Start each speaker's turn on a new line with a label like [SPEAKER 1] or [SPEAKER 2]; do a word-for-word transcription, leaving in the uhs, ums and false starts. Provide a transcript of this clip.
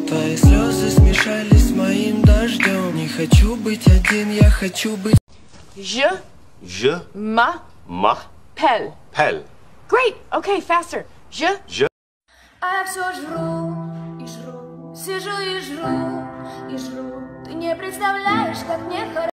[SPEAKER 1] Твои слезы смешались с моим дождем. Не хочу быть один, я хочу быть...
[SPEAKER 2] Je
[SPEAKER 3] Je
[SPEAKER 2] m'appelle.
[SPEAKER 3] m'appelle.
[SPEAKER 2] Great. Okay, faster. Je
[SPEAKER 3] Je
[SPEAKER 4] А я все жру и жру, сижу и жру и жру. Ты не представляешь, как мне хорошо.